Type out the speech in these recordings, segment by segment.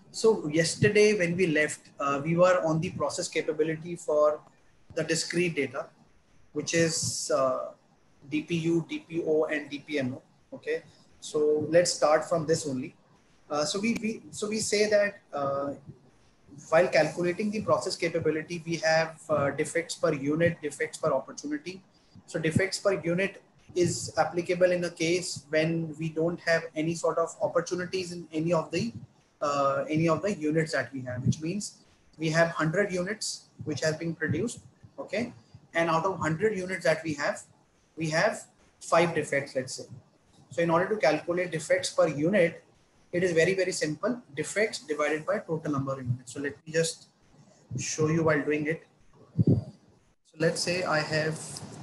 So yesterday when we left, we were on the process capability for the discrete data, which is DPU, DPO, and DPMO. Okay, so let's start from this only. So we say that while calculating the process capability, we have defects per unit, defects per opportunity. So defects per unit is applicable in a case when we don't have any sort of opportunities in any of the units that we have, which means we have 100 units which have been produced. Okay, and out of 100 units that we have 5 defects, let's say. So in order to calculate defects per unit, it is very, very simple. Defects divided by total number of units. So let me just show you while doing it. So let's say I have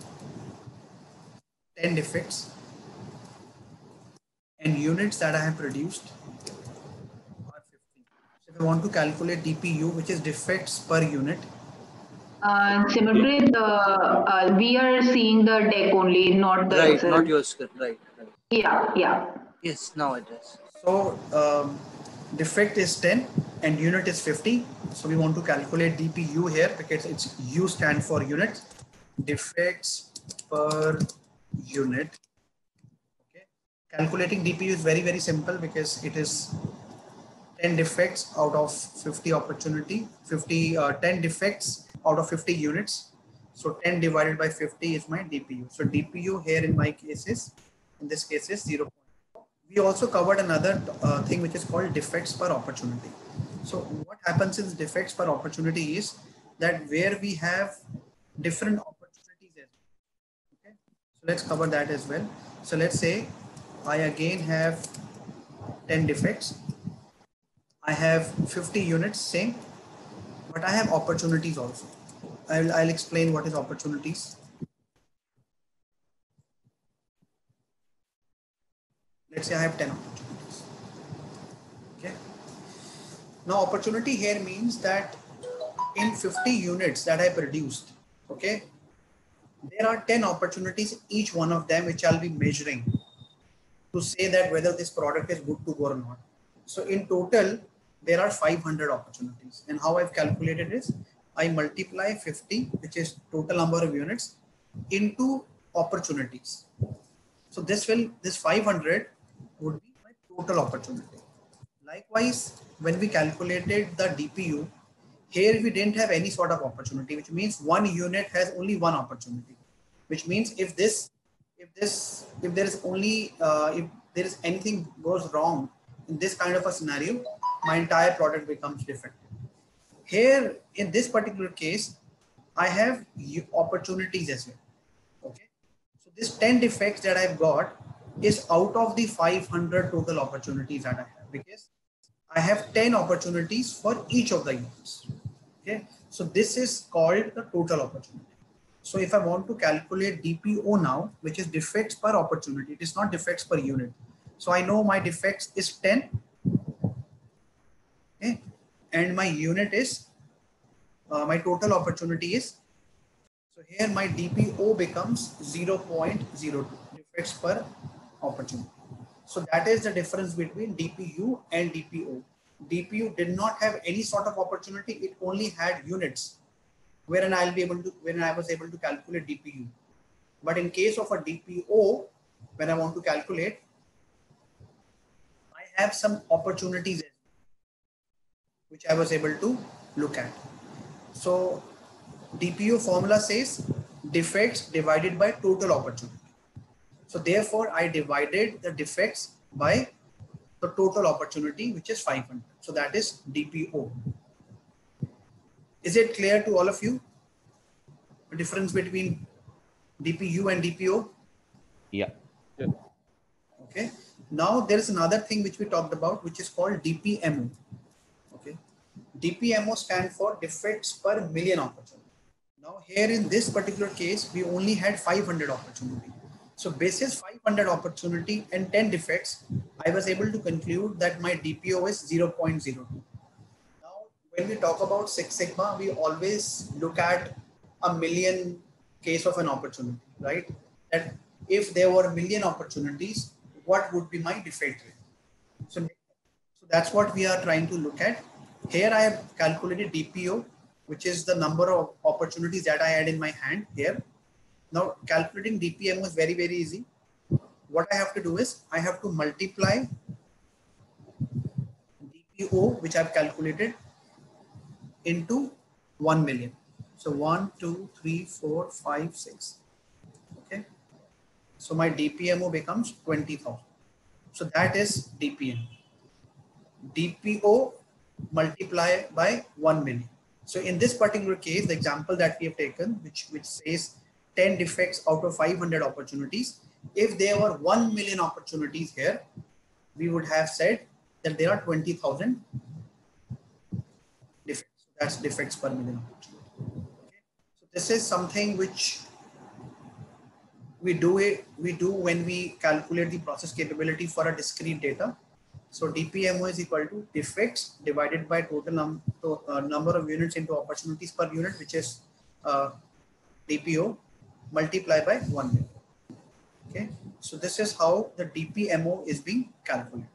10 defects and units that I have produced are 50. So if I want to calculate DPU, which is defects per unit. Simultaneously, we are seeing the deck only, not the Right, Excel. not your screen. Right. Yeah, yeah. Yes, now it is. So defect is 10 and unit is 50. So we want to calculate DPU here because it's U stand for unit. Defects per unit. Okay. Calculating DPU is very, very simple because it is 10 defects out of 50 opportunity, 10 defects out of 50 units. So 10 divided by 50 is my DPU. So DPU here in my case is, in this case is 0. We also covered another thing which is called defects per opportunity. So what happens in defects per opportunity is that where we have different opportunities as well. Okay, so let's cover that as well. So let's say I again have 10 defects. I have 50 units, same, but I have opportunities also. I'll explain what is opportunities. Let's say I have 10 opportunities. Okay. Now opportunity here means that in 50 units that I produced, okay, there are 10 opportunities, each one of them which I'll be measuring to say that whether this product is good to go or not. So in total, there are 500 opportunities. And how I've calculated is I multiply 50, which is total number of units, into opportunities. So this 500 would be my total opportunity. Likewise, when we calculated the DPU, here we didn't have any sort of opportunity, which means one unit has only one opportunity. Which means if there is anything goes wrong in this kind of a scenario, my entire product becomes defective. Here in this particular case, I have opportunities as well. Okay, so this 10 defects that I've got is out of the 500 total opportunities that I have, because I have 10 opportunities for each of the units. Okay, so this is called the total opportunity. So if I want to calculate DPO now, which is defects per opportunity, it is not defects per unit. So I know my defects is 10. Okay, and my unit is, my total opportunity is, so here my DPO becomes 0.02 defects per opportunity. So that is the difference between DPU and DPO. DPU did not have any sort of opportunity, it only had units wherein I was able to calculate DPU. But in case of a DPO, when I want to calculate, I have some opportunities which I was able to look at. So DPU formula says defects divided by total opportunity. So therefore I divided the defects by the total opportunity, which is 500. So that is DPO. Is it clear to all of you? The difference between DPU and DPO? Yeah. Okay. Now there is another thing which we talked about, which is called DPMO. Okay. DPMO stands for defects per million opportunity. Now here in this particular case, we only had 500 opportunity. So basis 500 opportunity and 10 defects, I was able to conclude that my DPO is 0.02. Now, when we talk about Six Sigma, we always look at a million case of an opportunity, right? That if there were a million opportunities, what would be my defect rate? So So that's what we are trying to look at. Here I have calculated DPO, which is the number of opportunities that I had in my hand here. Now calculating DPMO is very, very easy. What I have to do is I have to multiply DPO, which I've calculated, into 1 million. So 1, 2, 3, 4, 5, 6. Okay. So my DPMO becomes 20,000. So that is DPM. DPO multiply by 1 million. So in this particular case, the example that we have taken, which says 10 defects out of 500 opportunities, if there were 1 million opportunities here, we would have said that there are 20,000 defects. So that's defects per million opportunity. Okay. So this is something which we do when we calculate the process capability for a discrete data. So DPMO is equal to defects divided by total number of units into opportunities per unit, which is DPO, multiplied by 1 million. Okay, so this is how the DPMO is being calculated.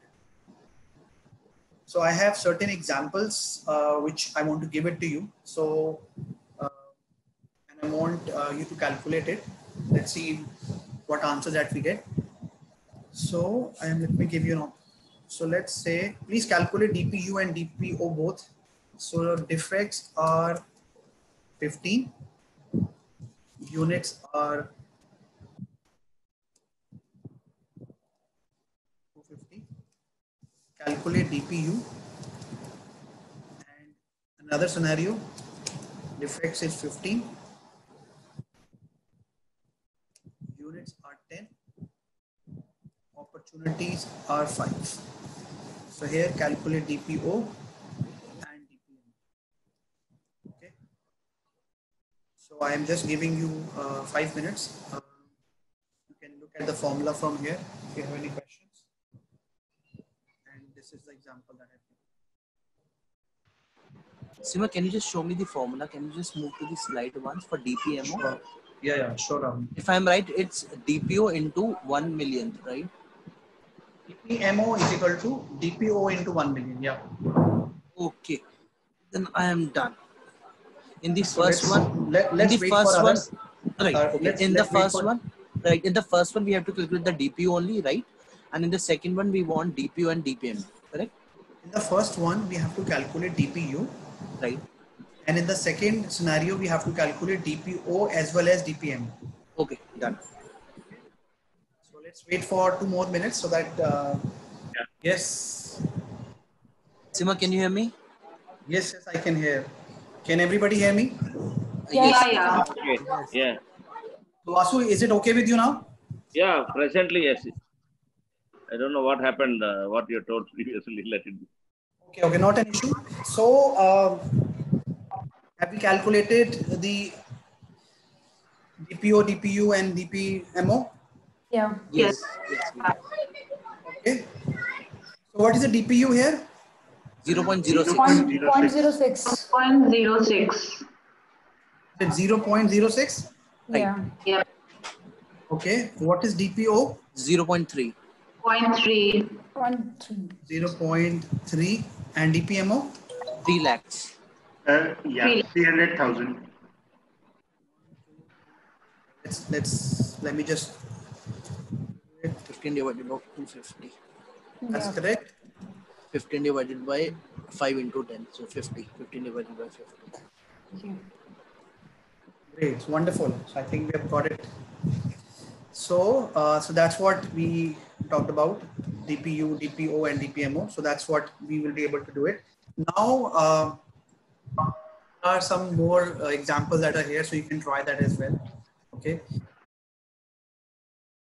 So I have certain examples which I want to give it to you. So and I want you to calculate it. Let's see what answer that we get. So let me give you an. So let's say, please calculate DPU and DPO both. So defects are 15, units are 250. Calculate DPU. And another scenario, defects is 15, units are 10, opportunities are 5. So here calculate DPO and DPM. Okay. So I am just giving you 5 minutes. You can look at the formula from here if you have any questions. And this is the example that I have. Sima, can you just show me the formula? Can you just move to the slide once for DPMO? Sure. Yeah, sure. If I'm right, it's DPO into 1 million, right? DPMO is equal to DPO into 1 million. Yeah. Okay. Then I am done. In the So first one, let's wait for others. Right. Okay. In the first one, we have to calculate the DPU only, right? And in the second one, we want DPU and DPM, correct? In the first one, we have to calculate DPU. Right. And in the second scenario, we have to calculate DPO as well as DPM. Okay, done. So let's wait for 2 more minutes so that, yes. Sima, can you hear me? Yes, I can hear. Can everybody hear me? Yeah. Okay. Yeah. So Vasu, is it okay with you now? Yeah. Presently, yes. I don't know what happened. What you told previously. Let it be. Okay, not an issue. So, have we calculated the DPO, DPU, and DPMO? Yeah. Yes. Okay. So, what is the DPU here? 0.06. 0.06. 0.06. It's 0.06. Yeah. Yeah. Okay. What is DPO? 0.3. 0.3. 0.3. And DPMO? 3 lakhs. Yeah, 300,000. Let me just. 15 divided by 250. That's correct. 15 divided by 5 into 10. So 50. 15 divided by 50. Great, wonderful. So I think we have got it. So, so that's what we talked about: DPU, DPO, and DPMO. So that's what we will be able to do it. Now, there are some more examples that are here, so you can try that as well. Okay.